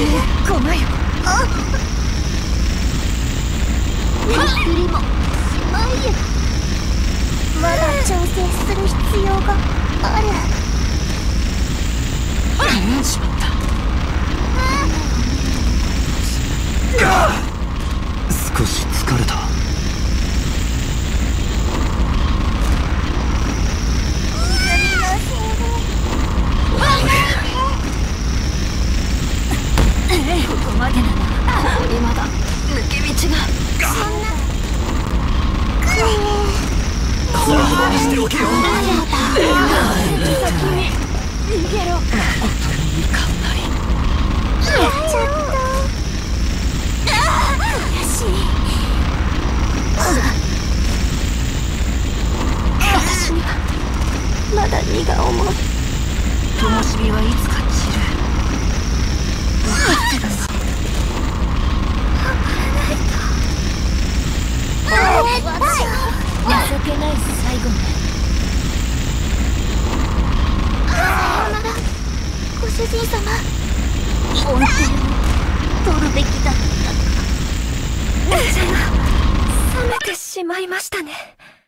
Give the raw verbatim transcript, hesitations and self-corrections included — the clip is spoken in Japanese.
ごめんよ。 ゆっくりもしまいよ。まだ調整する必要がある。 しまった。 少し疲れた。 ここまでならここにまだ抜け道が。 そんなほどほどにしておけよ。 先に逃げろ。本当にいかんなり。 やっちゃった。悔しい。私にはまだ荷が重い。 灯火はいつか散る。分かってるんだ。情けない最後ね。 さよならご主人様。本店を取るべきだったか。 熱が冷めてしまいましたね。